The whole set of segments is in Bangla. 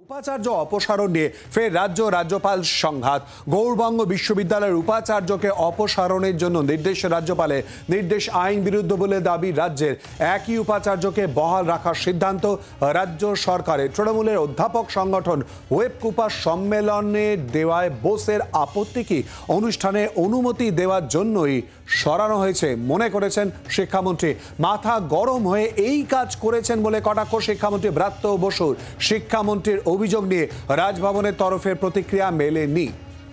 উপাচার্য অপসারণ নিয়ে ফের রাজ্যপাল সংঘাত। গৌড়বঙ্গ বিশ্ববিদ্যালয়ের উপাচার্যকে অপসারণের জন্য নির্দেশ রাজ্যপালের, নির্দেশ আইন বিরুদ্ধ বলে দাবি রাজ্যের। একই উপাচার্যকে বহাল রাখার সিদ্ধান্ত রাজ্য সরকারের। তৃণমূলের অধ্যাপক সংগঠন ওয়েবকুপা সম্মেলনে দেওয়ায় বোসের আপত্তি কি? অনুষ্ঠানে অনুমতি দেওয়ার জন্যই সরানো হয়েছে মনে করেছেন শিক্ষামন্ত্রী। মাথা গরম হয়ে এই কাজ করেছেন বলে কটাক্ষ শিক্ষামন্ত্রী ব্রাত্য বসুর। শিক্ষামন্ত্রীর অভিযোগ নিয়ে রাজভবনের তরফে প্রতিক্রিয়া মেলেনি।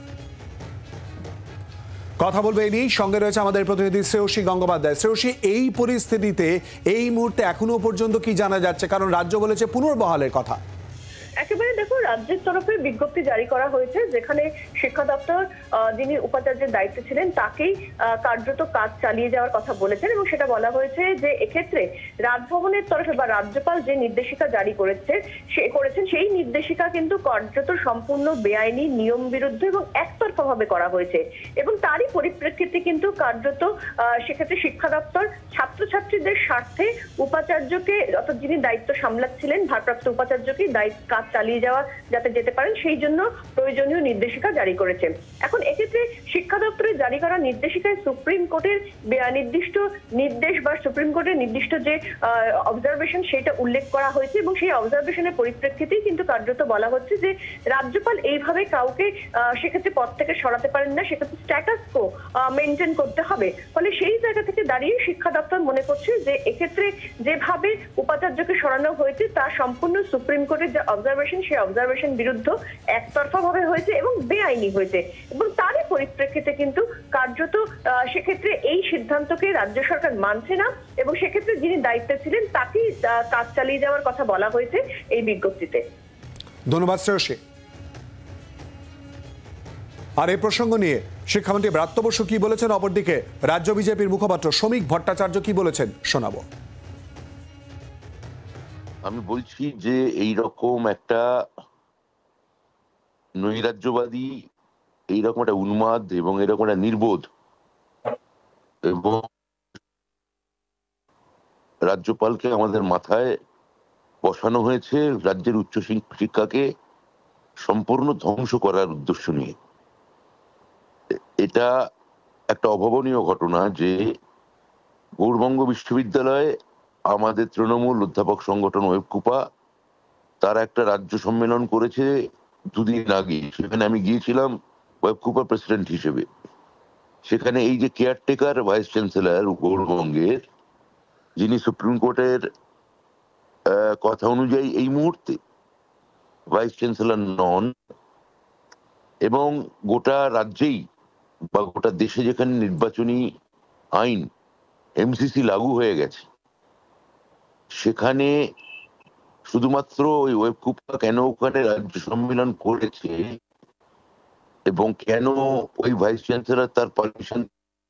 কথা বলবে এই নিয়ে সঙ্গে রয়েছে আমাদের প্রতিনিধি শ্রেয়সী গঙ্গোপাধ্যায়। শ্রেয়সী, এই পরিস্থিতিতে এই মুহূর্তে এখনো পর্যন্ত কি জানা যাচ্ছে? কারণ রাজ্য বলেছে পুনর্বহালের কথা। একেবারে দেখো, রাজ্যের তরফে বিজ্ঞপ্তি জারি করা হয়েছে, যেখানে শিক্ষা দপ্তর যিনি উপাচার্যের দায়িত্বে ছিলেন তাকেই কার্যত কাজ চালিয়ে যাওয়ার কথা বলেছেন, এবং সেটা বলা হয়েছে যে এক্ষেত্রে রাজভবনের তরফে বা রাজ্যপাল যে নির্দেশিকা জারি করেছেন সেই নির্দেশিকা কিন্তু কার্যত সম্পূর্ণ বেআইনি, নিয়ম বিরুদ্ধ এবং একতরফা ভাবে করা হয়েছে। এবং তারই পরিপ্রেক্ষিতে কিন্তু কার্যত সেক্ষেত্রে শিক্ষা দপ্তর ছাত্রছাত্রীদের স্বার্থে উপাচার্যকে, অর্থাৎ যিনি দায়িত্ব সামলাচ্ছিলেন ভারপ্রাপ্ত উপাচার্যকে কাজ চালিয়ে যাওয়া যাতে যেতে পারেন সেই জন্য প্রয়োজনীয় নির্দেশিকা জারি করেছে। এখন এক্ষেত্রে শিক্ষা দপ্তরের জারি করা নির্দেশিকায় সুপ্রিম কোর্টের নির্দিষ্ট নির্দেশ বা সুপ্রিম কোর্টের নির্দিষ্ট যে অবজারভেশন সেটা উল্লেখ করা হয়েছে, এবং সেই অবজারভেশনের পরিপ্রেক্ষিতেই কিন্তু কার্যত বলা হচ্ছে যে রাজ্যপাল এইভাবে কাউকে সেক্ষেত্রে পদ থেকে সরাতে পারেন না, সেক্ষেত্রে স্ট্যাটাস কো মেনটেন করতে হবে। ফলে সেই জায়গা থেকে দাঁড়িয়ে শিক্ষা দপ্তর মনে করছে যে এক্ষেত্রে যেভাবে উপাচার্যকে সরানো হয়েছে তা সম্পূর্ণ সুপ্রিম কোর্টের যে অবজারভেশন সেই অবজারভেশন বিরুদ্ধ একতরফা ভাবে হয়েছে এবং বেআইনি হয়েছে। এবং তারই পরিপ্রেক্ষিতে কিন্তু কার্যত সেক্ষেত্রে এই সিদ্ধান্তকে রাজ্য সরকার মানছে না, এবং সেক্ষেত্রে যিনি দায়িত্বে ছিলেন তাকেই কাজ চালিয়ে যাওয়ার কথা বলা হয়েছে এই বিজ্ঞপ্তিতে। ধন্যবাদ শ্রেয়সী। আর এই প্রসঙ্গ নিয়ে শিক্ষামন্ত্রী ব্রাত্য বসু কি বলেছেন, অপরদিকে রাজ্য বিজেপির মুখপাত্র শ্রমিক ভট্টাচার্য কি বলেছেন শোনাবো। আমি বলছি যে এইরকম একটা নৈরাজ্যবাদী, এইরকম একটা উন্মাদ এবং এরকম একটা নির্বোধ এবং রাজ্যপালকে আমাদের মাথায় বসানো হয়েছে রাজ্যের উচ্চ শিক্ষাকে সম্পূর্ণ ধ্বংস করার উদ্দেশ্য নিয়ে। এটা একটা অভাবনীয় ঘটনা যে গৌড়বঙ্গ বিশ্ববিদ্যালয়ে আমাদের তৃণমূল অধ্যাপক সংগঠন ওয়েবকুপা তারা একটা রাজ্য সম্মেলন করেছে দুদিন আগে। সেখানে আমি গিয়েছিলাম ওয়েবকুপা প্রেসিডেন্ট হিসেবে। সেখানে এই যে কেয়ারটেকার ভাইস চ্যান্সেলর গৌড়বঙ্গের, যিনি সুপ্রিম কোর্টের কথা অনুযায়ী এই মুহূর্তে ভাইস চ্যান্সেলর নন, এবং গোটা রাজ্যেই বা গোটা দেশে যেখানে নির্বাচনী আইন এমসিসি লাগু হয়ে গেছে, সেখানে শুধুমাত্র ওই ওয়েবকুপা কেন ওখানে রাজ্য সম্মেলন করেছে এবং কেন ওই ভাইস চ্যান্সেলর তার পারমিশন,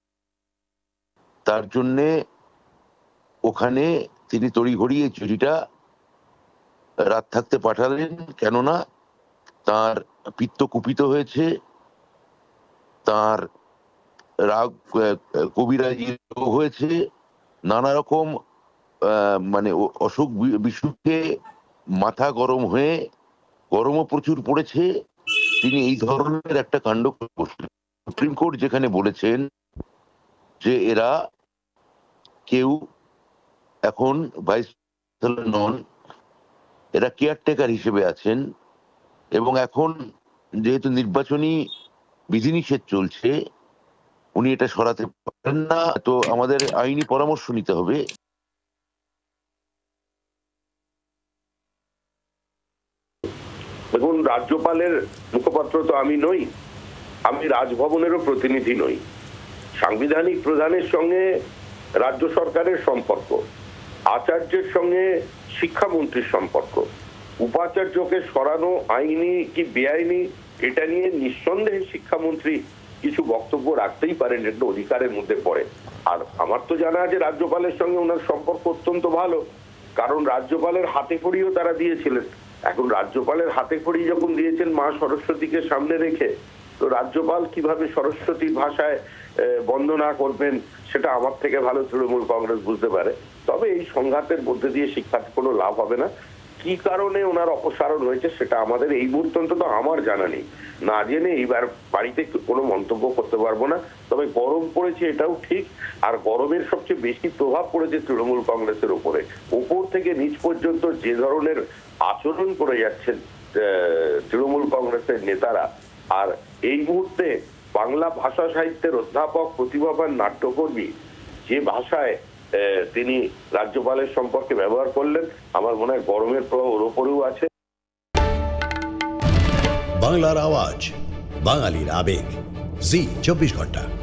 তার জন্যে ওখানে তিনি তড়িঘড়ি এই চিঠিটা রাত থাকতে পাঠালেন। কেননা তার পিত্ত কুপিত হয়েছে, তার রাগ কবিরাজি রোগ হয়েছে, নানা রকম মানে অসুখ বিসুখে মাথা গরম হয়ে, গরমও প্রচুর পড়েছে, তিনি এই ধরনের একটা কাণ্ড করছেন। সুপ্রিম কোর্ট যেখানে বলেছেন যে এরা কেউ এখন ভাইস চ্যান্সেলর নন, এরা কেয়ারটেকার হিসেবে আছেন, এবং এখন যেহেতু নির্বাচনী বিধিনিষেধ চলছে উনি এটা সরাতে পারেন না, তো আমাদের আইনি পরামর্শ নিতে হবে। দেখুন, রাজ্যপালের মুখপাত্র তো আমি নই, আমি রাজভবনেরও প্রতিনিধি নই। সাংবিধানিক প্রধানের সঙ্গে রাজ্য সরকারের সম্পর্ক, আচার্যের সঙ্গে শিক্ষামন্ত্রীর সম্পর্ক, উপাচার্যকে সরানো আইনি কি বেআইনি এটা নিয়ে নিঃসন্দেহে শিক্ষামন্ত্রী কিছু বক্তব্য রাখতেই পারেন, এটা অধিকারের মধ্যে পড়ে। আর আমার তো জানা আছে রাজ্যপালের সঙ্গে ওনার সম্পর্ক অত্যন্ত ভালো, কারণ রাজ্যপালের হাতে খড়িও তারা দিয়েছিলেন। এখন রাজ্যপালের হাতে খড়ি যখন দিয়েছেন মা সরস্বতীকে সামনে রেখে, তো রাজ্যপাল কিভাবে সরস্বতীর ভাষায় বন্দনা করবেন সেটা আমার থেকে ভালো তৃণমূল কংগ্রেস বুঝতে পারে। তবে এই সংঘাতের মধ্যে দিয়ে শিক্ষার কোনো লাভ হবে না। কি কারণে ওনার অপসারণ হয়েছে সেটা আমাদের এই মুহূর্তে অন্তত আমার জানা নেই। না জেনে এইবার বাড়িতে কোনো মন্তব্য করতে পারবো না। তবে গরম পড়েছে এটাও ঠিক, আর গরমের সবচেয়ে বেশি প্রভাব পড়েছে তৃণমূল কংগ্রেসের উপরে। উপর থেকে নিচ পর্যন্ত যে ধরনের আচরণ করে যাচ্ছেন তৃণমূল কংগ্রেসের নেতারা, আর এই মুহূর্তে বাংলা ভাষা সাহিত্যের অধ্যাপক, প্রতিভাবান নাট্যকর্মী যে ভাষায় তিনি রাজ্যপালের সম্পর্কে ব্যবহার করলেন, আমার মনে হয় গরমের প্রভাব ওর ওপরেও আছে। বাংলার আওয়াজ, বাঙালির আবেগ, জি 24 ঘন্টা।